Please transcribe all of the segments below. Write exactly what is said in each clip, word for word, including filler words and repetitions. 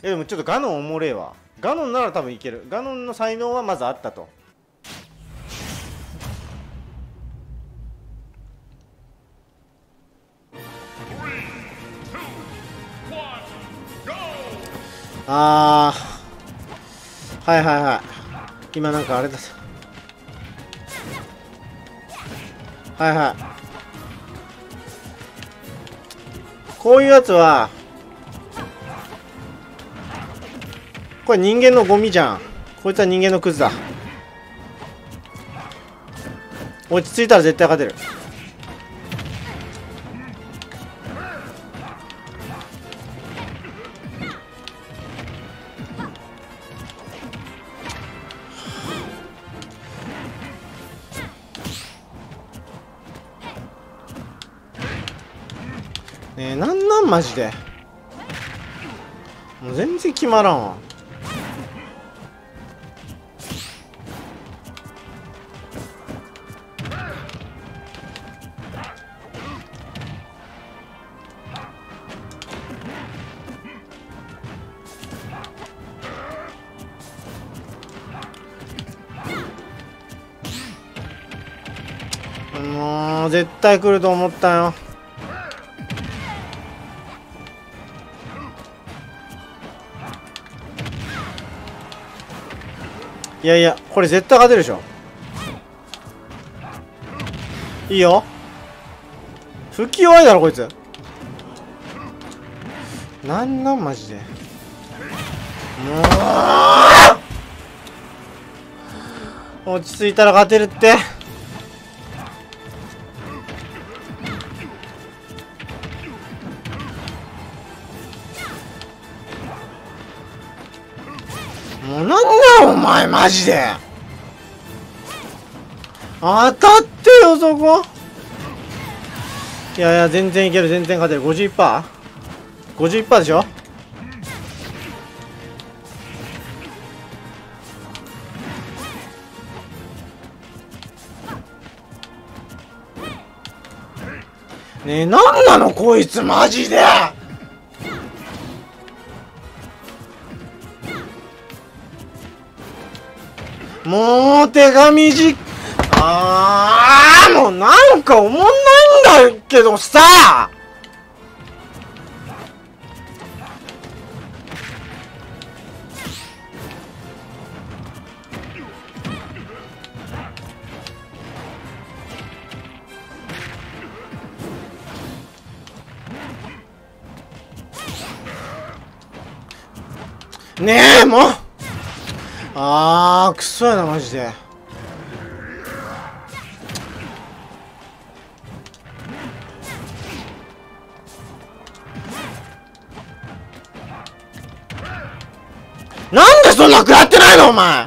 えでもちょっとガノンおもれえわ。ガノンなら多分いける。ガノンの才能はまずあったと。あーはいはいはい。今なんかあれだ。はいはい。こういうやつはこれ人間のゴミじゃん。こいつは人間のクズだ。落ち着いたら絶対勝てる。ねえ、なんなんマジで。もう全然決まらんわ。もう絶対来ると思ったよ。いやいや、これ絶対勝てるでしょ。いいよ。復帰弱いだろこいつ。なんなんマジで。もう落ち着いたら勝てるって。もうなんだお前マジで。当たってよそこ。いやいや全然いける。全然勝てる。 ごじゅういちパーセント ごじゅういちパーセント でしょ。ねえなんなのこいつマジで。もう手紙じあーもうなんかおもんないんだけどさ。ねえもうあークソやなマジで。なんでそんな食らってないのお前。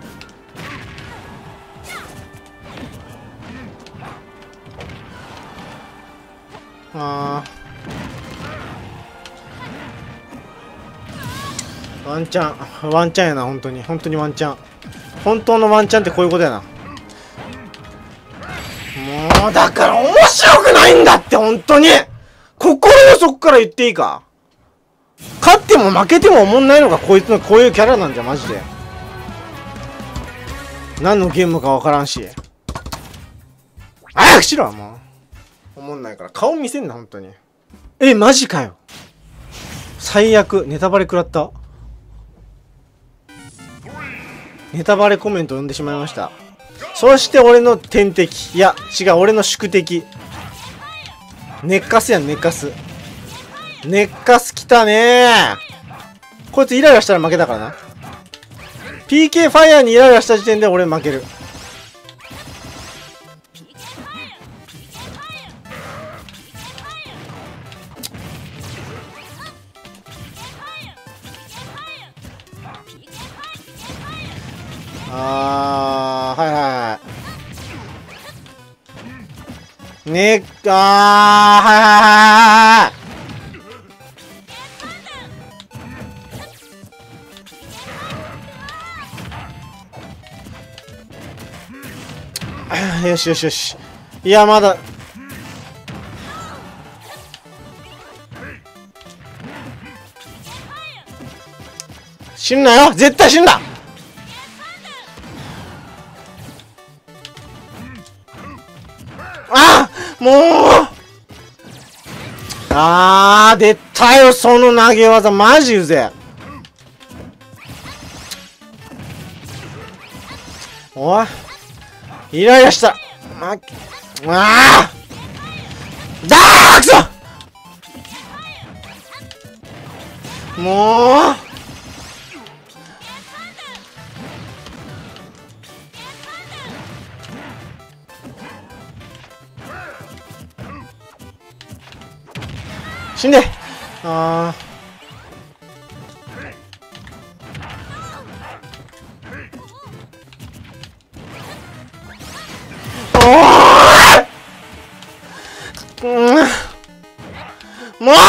あーワンチャンワンチャンやな。本当に本当にワンチャン。本当のワンチャンってこういうことやな。もうだから面白くないんだって本当に。心の底から言っていいか。勝っても負けても思んないのがこいつのこういうキャラなんじゃマジで。何のゲームかわからんし。早くしろもう。思んないから顔見せんな本当に。えマジかよ。最悪。ネタバレ食らった。ネタバレコメント読んでしまいました。そして俺の天敵。いや違う俺の宿敵。ネッカスやんネッカス。ネッカス来たねー。こいつイライラしたら負けだからな。ピーケー ファイヤーにイライラした時点で俺負ける。あーはいはいねっあーはいはいはいはいよしよしよし。いやまだ死ぬなよ、絶対死ぬな。あもうあー出たよ、その投げ技マジうぜ。おいイライラした。まああだーくそもう死んで。あーおーうんもう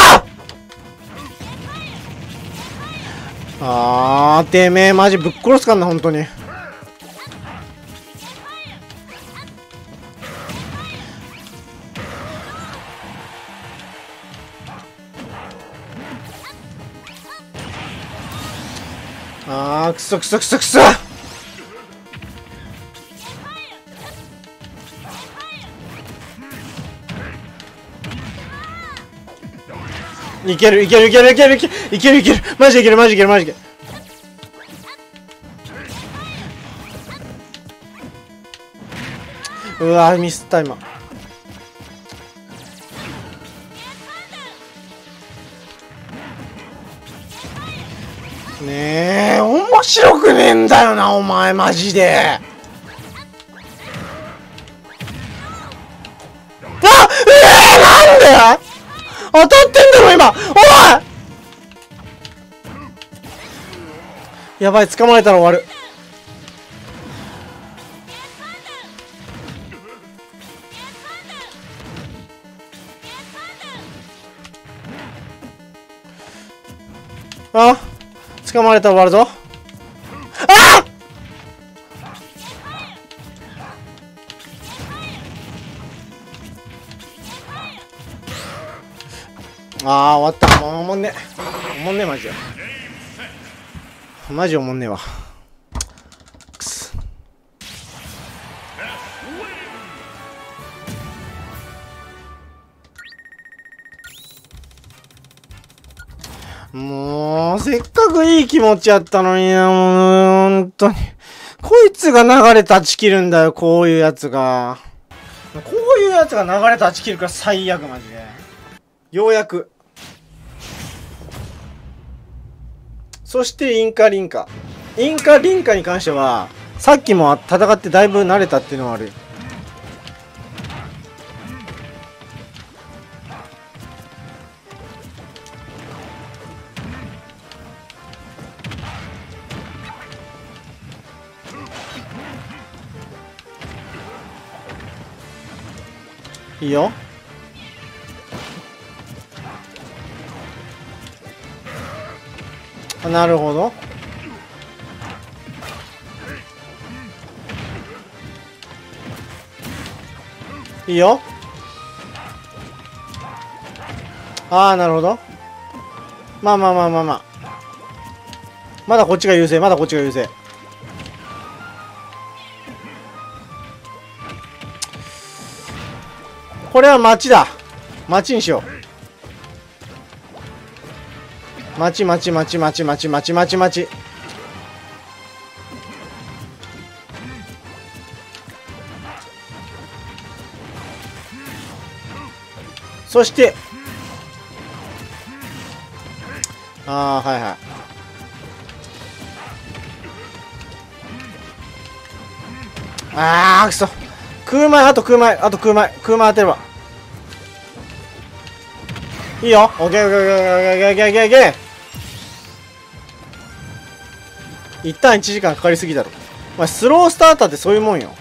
あーてめえマジぶっ殺すかんな本当に。あーくそくそくそくそ。いけるいけるいけるいけるいけるいけるいけるマジでいけるマジでいけるマジでいける。うわーミスった今。ねえ面白くねえんだよなお前マジで。あええー、なんで当たってんだろ今。おいやばい掴まれたら終わる。あ掴まれたら終わるぞ。ああー終わった。もうおもんねおもんねマジでマジおもんねえわ。くすもうせっかくいい気持ちやったのにな。もうほんとにこいつが流れ断ち切るんだよ。こういうやつがこういうやつが流れ断ち切るから最悪マジで。ようやくそしてインカリンカインカリンカに関してはさっきも戦ってだいぶ慣れたっていうのはある。いいよ。なるほど。いいよ。ああなるほど。まあまあまあまあまあまだこっちが優勢まだこっちが優勢。これは町だ。町にしよう。町町町町町町町町。そしてああはいはい。ああくそ空前あと空前あと空前空前当てればいいよ。オッケーオッケーオッケーオッケーオッケーオッケーオッケー。一旦いちじかんかかりすぎだろ。まあ、スロースターターってそういうもんよ。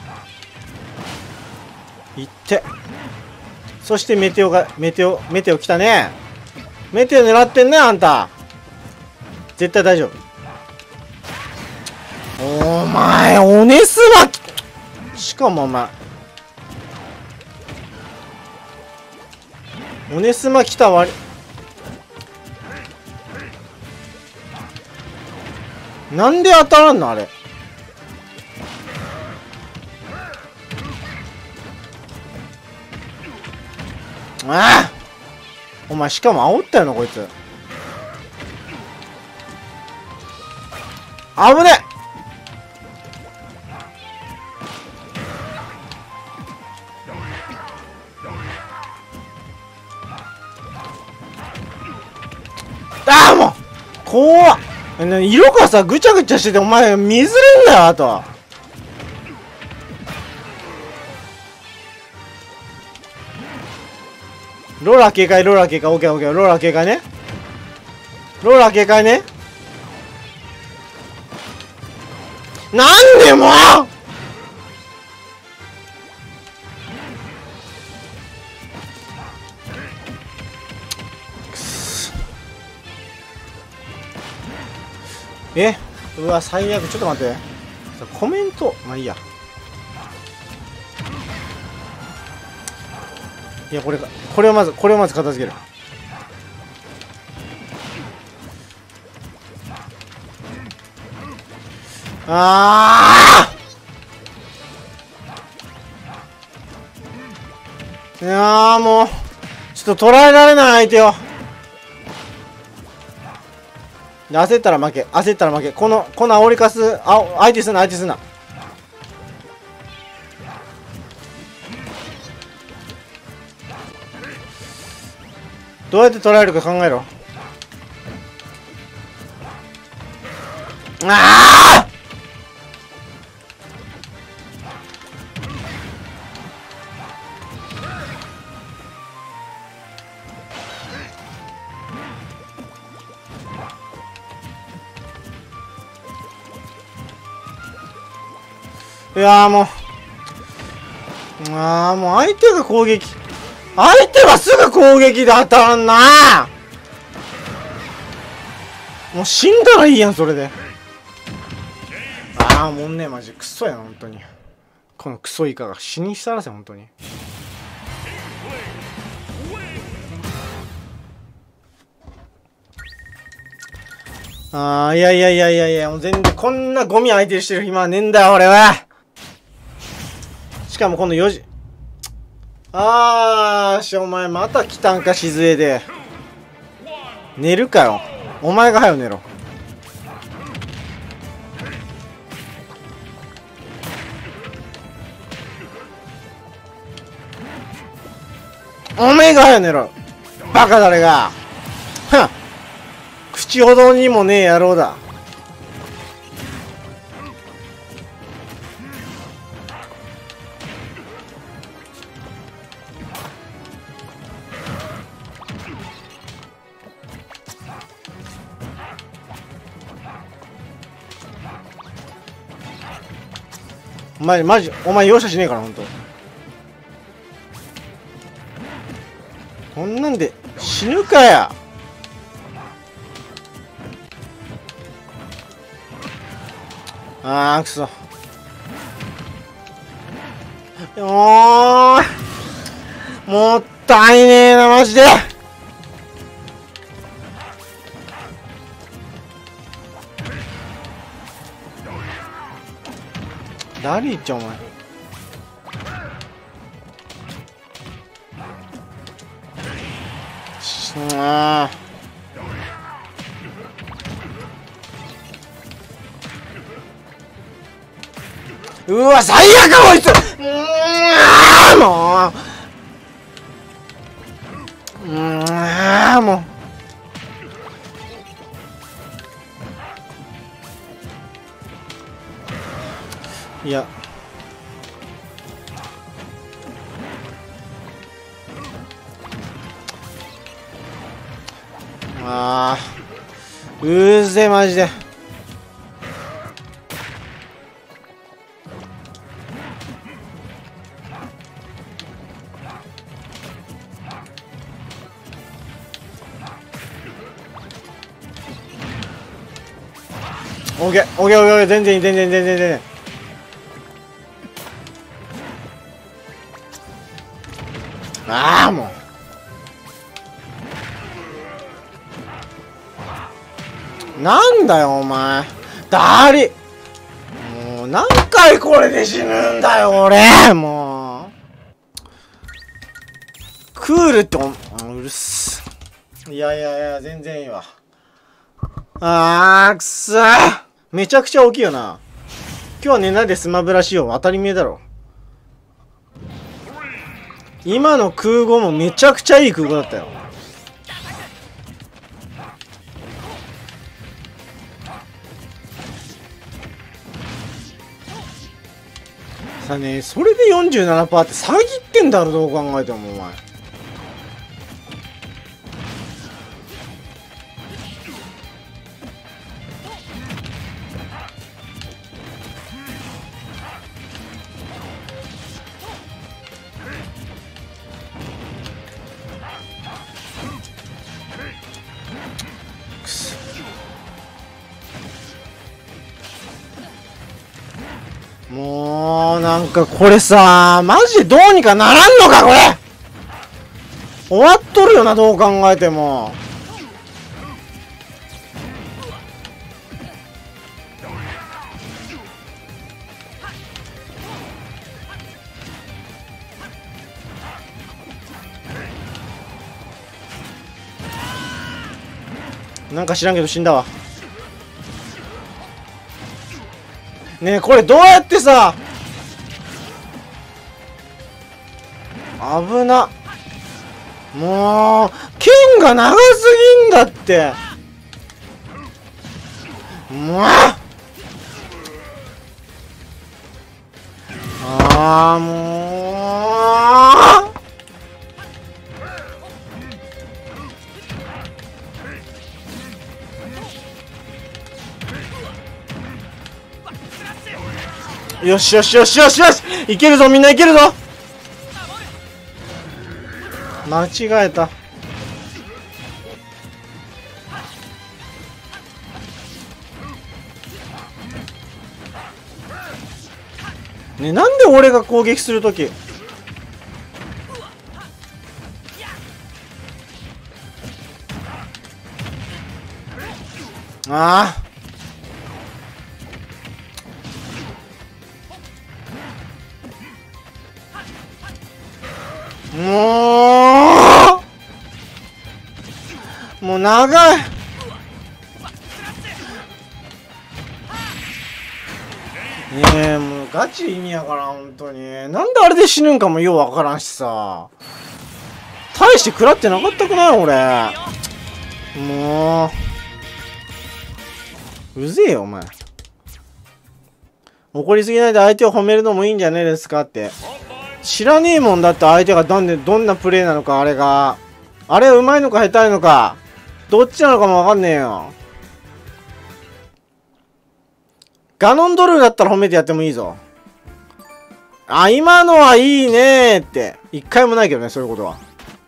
いってそしてメテオがメテオメテオ来たね。メテオ狙ってんねあんた。絶対大丈夫。お前おねすましかもお前オネスマ来たわりなんで当たらんのあれ。ああ、お前しかも煽ったよなこいつ。危ねえ。ああもう怖っ。色がさぐちゃぐちゃしててお前見ずれんだよ。あとローラー警戒、ローラー警戒、オッケーオッケー、ローラー警戒ね、ローラー警戒ね。なんでもうえ、うわ最悪。ちょっと待って、コメントまあいいや。いやこれか、これをまずこれをまず片付ける。ああ、いやもうちょっと捉えられない相手を。焦ったら負け、焦ったら負け。このこの煽りかす、あ相手すな相手すな。どうやって捉えるか考えろ。ああ、いやーもう、ああもう相手が攻撃、相手はすぐ攻撃で当たらんな。もう死んだらいいやんそれで。ああもうねマジクソやな本当に。このクソイカが死にしたらせ本当に。ああいやいやいやいやいや、もう全然こんなゴミ相手してる暇はねえんだよ俺は。しかもこのよじ、あーし、お前また来たんか静江で。寝るかよお前が早よ寝ろ。おめえが早よ寝ろバカ誰が。はっ、口ほどにもねえ野郎だ。お前マジお前容赦しねえからほんと。こんなんで死ぬかや。あーくそ。おーいもったいねえなマジで。誰言っちゃお前。あーうわ最悪こいつ。うーんもううーんもういやあーうーぜマジで。オッケーオッケーオッケー全然いい全然全然全然。ああもうなんだよお前だりもう何回これで死ぬんだよ俺。もうクールっておうるす。いやいやいや全然いいわ。あーくそー、めちゃくちゃ大きいよな。今日は寝ないでスマブラしよう、当たり前だろ。今の空語もめちゃくちゃいい空語だったよ。さあね、それで よんじゅうななパーセント って詐欺ってんだろ、どう考えてもお前。もうなんかこれさ、マジでどうにかならんのかこれ。終わっとるよな、どう考えても。なんか知らんけど死んだわ。ねえこれどうやってさ、危な。もう剣が長すぎんだって。もうああもうよしよしよしよしよし、いけるぞみんないけるぞ。間違えた。ね、なんで俺が攻撃するときああもうもう長い。ねえもうガチ意味やから本当に。なんであれで死ぬんかもようわからんしさ。大して食らってなかったくない俺。もううぜえよお前。怒りすぎないで相手を褒めるのもいいんじゃねえですかって。知らねえもんだって相手がどんでどんなプレイなのか、あれがあれうまいのか下手いのかどっちなのかもわかんねえよ。ガノンドルだったら褒めてやってもいいぞ。あ、今のはいいねーって一回もないけどね、そういうことは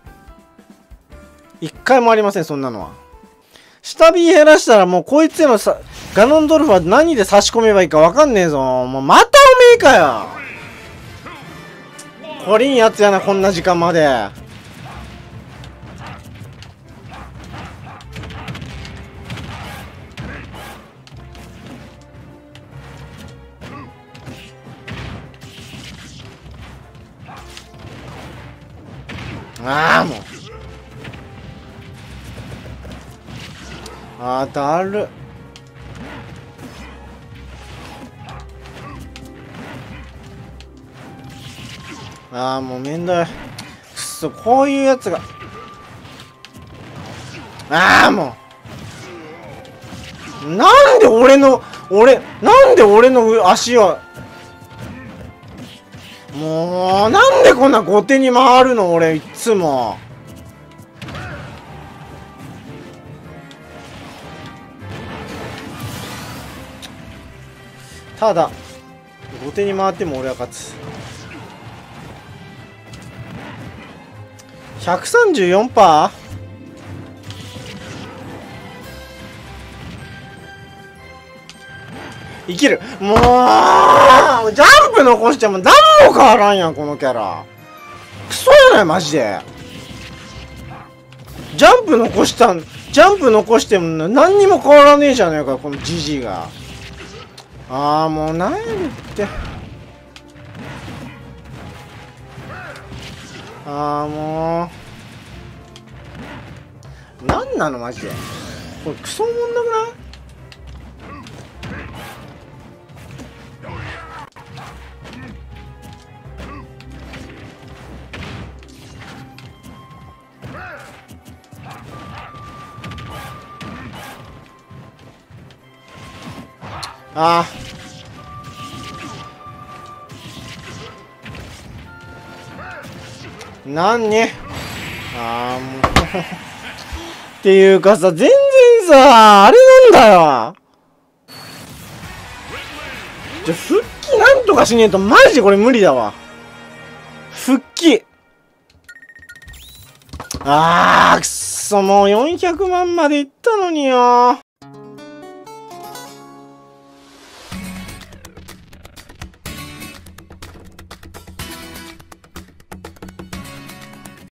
一回もありません、そんなのは。下火減らしたらもうこいつへのさガノンドルフは何で差し込めばいいかわかんねえぞ。もうまたおめえかよ。こりんやつやな、こんな時間まで。ああもうあーだる。ああもうめんどい。くっそ、こういうやつが。ああもうなんで俺の俺なんで俺の足はもうなんでこんな後手に回るの俺いっつも。ただ後手に回っても俺は勝つ。ひゃくさんじゅうよんパーセント？ 生きる。もうジャンプ残しても何も変わらんやんこのキャラ。クソやないマジで。ジャンプ残したんジャンプ残しても何にも変わらねえじゃねえかこのジジイが。 ああ、もう何やねんって。ああ、もう。なんなのマジで。これクソおもんなくない？ああ。なんにああ、もう。っていうかさ、全然さ、あれなんだよ。じゃ、復帰なんとかしねえと、マジでこれ無理だわ。復帰。あー、くっそ、もうよんひゃくまんまでいったのによ。